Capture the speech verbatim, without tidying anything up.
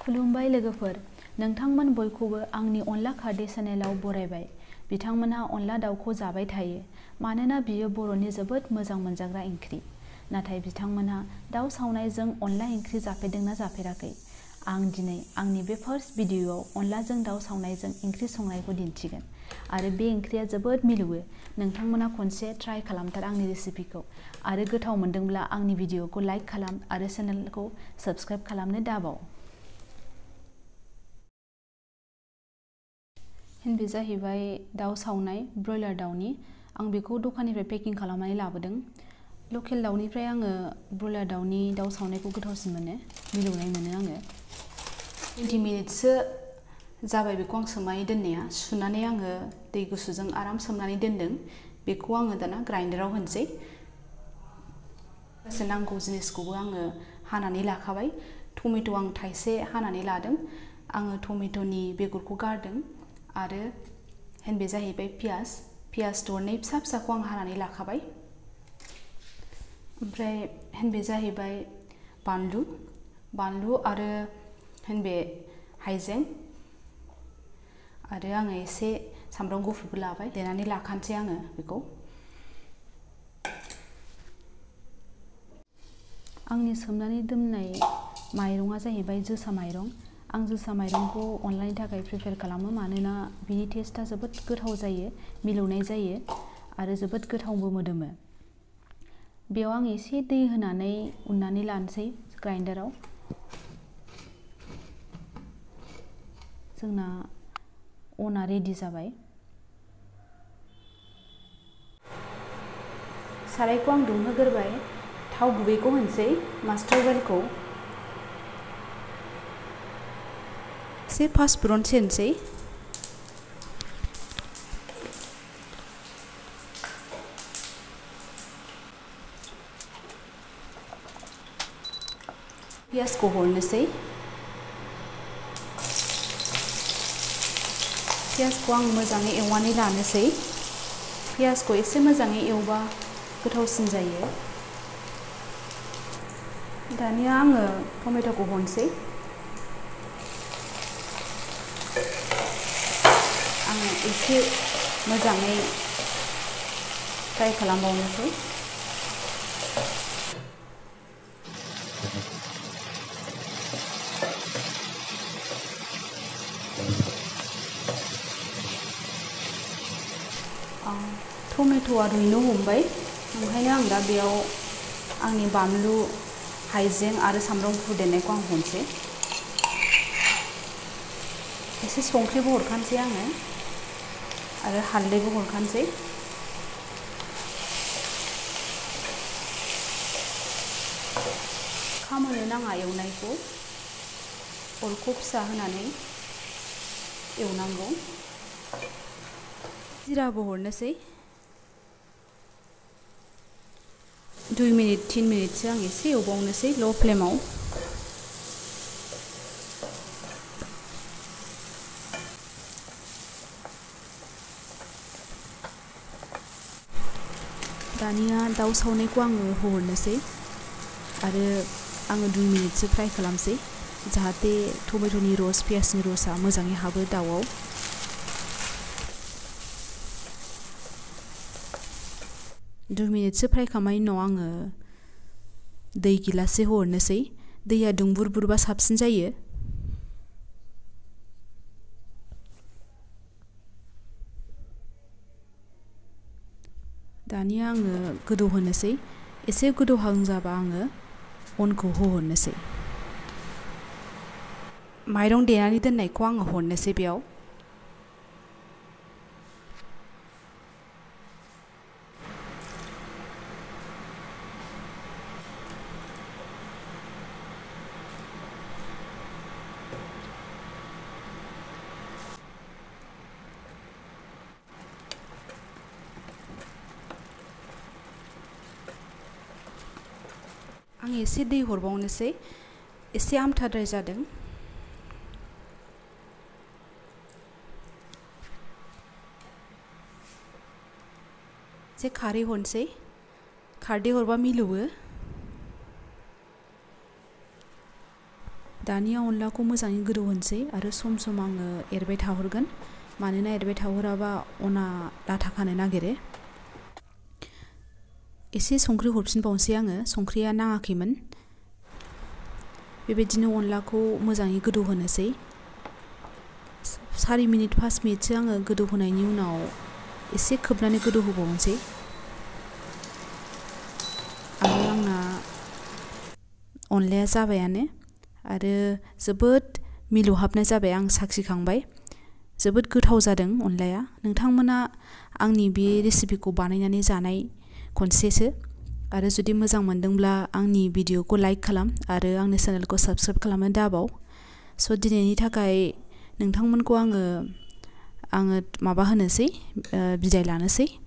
खुलुमबाय लोगोफोर, नोंथांमोन बयखौबो आंनि अनला खारदै चेनेलाव बरायबाय। बिथांमोनहा अनला दाउखौ जाबाय थायो मानोना बियो बर'नि जोबोद मोजां मोनजाग्रा ओंख्रि। नाथाय बिथांमोनहा दाउ सावनायजों अनला ओंख्रि जाफेरदोंना जाफेराखै? आं दिनै आंनि बे फार्स्ट भिडिअआव अनलाजों दाउ सावनायजों ओंख्रि संनायखौ दिन्थिगोन आरो बे ओंख्रिया जोबोद मिलौओ। नोंथांमोना खनसे ट्राइ खालामथार आंनि रेसिपिखौ आरो गोथाव मोनदोंब्ला आंनि भिडिअखौ लाइक खालाम आरो चेनेलखौ साबस्क्राइब खालामनो दाबाव। बे जाहैबाय दाउ सावनाय ब्रयलार दाउनि। आं बेखौ दखाननिफ्राय पेकिं खालामनानै लाबोदों। लकेल दाउनिफ्राय आङो ब्रयलार दाउनि दाउ सावनायखौ गोथावसिन मोनो, मिलौनाय मोनो आङो। टुवेन्टि मिनिटसो जाबाय बेखौ आं सोमनानै दोननाया। सुनानै आङो दै गुसुजों आराम सोमनानै दोनदों। बेखौ आङो दाना ग्राइन्डाराव होनोसै। गासै नांगौ जिनिसखौबो आङो हानानै लाखाबाय। टमेट' आं थाइसे हानानै लादों। आङो टमेट'नि बेगरखौ गारदों आरो बे जाहैबाय पियाज। पियाज दरनै फिसा फिसाखौ आं हानानै लाखाबाय। ओमफ्राय बे जाहैबाय बानलु बानलु आरो बे हाइजें आरो आङो एसे सामब्राम गुफुरबो लाबाय। देनानै लाखानोसै आङो बेखौ। आंनि सोमनानै दोननाय माइरङा जाहैबाय जोसा माइरं। आं जोसा माइरंखौ अनलानि थाखाय प्रिफेयार खालामो मानोना बिनि टेस्टआ जोबोद गोथाव जायो, मिलौनाय जायो आरो जोबोद गोथावबो मोदोमो। बेयाव आं एसे दै होनानै उननानै लानोसै ग्राइन्डाराव। जोंना अना रेडि जाबाय। सारायखौ आं दुंहोग्रोबाय। थाव गुबैखौ होनोसै, मास्टार अइलखौ एसे पासफुरन सेरनोसै। पियाजखौ हरनोसै। पियाजखौ आं मोजाङै एवनानै लानोसै। पियाजखौ एसे मोजाङै एवबा गोथावसिन जायो। दानिया आङो टमेट'खौ हरनोसै। आङो एसे मोजाङै फ्राय खालामबावनोसै। टमेट'आ रुइनो हमबाय, ओंखायनो आं दा बेयाव आंनि बानलु, हाइजें आरो सामब्राम गुफुर देनायखौ आं हरनोसै। एसे संख्रिबो हरखानोसै आङो आरो हालदैबो हरखानोसै। खामहोनो नाङा एवनायखौ, अरखौ फिसा होनानै एवनांगौ। जिराबो हरनोसै। दुइ मिनिट तिन मिनिटसो आं एसे एवबावनोसै ल' फ्लेमाव। दानिया दाउ सावनायखौ आङो होहरनोसै आरो आङो दुइ मिनिटसो फ्राय खालामसै जाहाथे टमेट'नि रस, पियाजनि रसआ मोजाङै हाबो दाउआव। दुइ मिनिटसो फ्राय खालामनायनि उनाव आङो दै गिलाससे हरनोसै। दैया दुंबुर-बुरबा साबसिन जायो। दानिया आङो गोदौ होनोसै। एसे गोदौहां जाबा आङो अनखौ होहरनोसै। माइरं देनानै दोननायखौ आङो हरनोसै बेयाव। आं एसे दै हरबावनोसै, एसे आमथाद्राय जादों। एसे खारै हरनोसै, खारदै हरबा मिलौओ। दानिया अनलाखौ मोजाङै गोदौ होनसै आरो सम सम आङो एरबाय थाहरगोन मानोना एरबाय थाहराबा अना लाथा खानो नागिरो। एसे संख्रि हरफिनबावनोसै आङो, संख्रिया नाङाखैमोन। बेबायदिनो अनलाखौ मोजाङै गोदौ होनोसै। सारि मिनिट पास मिनिटसो आङो गोदौ होनायनि उनाव एसे खोबनानै गोदौ होबावनोसै। आरो आंना अनलाया जाबायानो आरो जोबोद मिलौहाबनाय जाबाय। आं साखिखांबाय, जोबोद गोथाव जादों अनलाया। नोंथांमोना आंनि बे रेसिपिखौ बानायनानै जानाय खनसेसो आरो जुदि मोजां मोनदोंब्ला आंनि भिडिअखौ लाइक खालाम आरो आंनि चेनेलखौ साबस्क्राइब खालामनो दाबाव। स' दिनैनि थाखाय नोंथांमोनखौ आङो आङो माबा होनोसै, बिदाय लानोसै।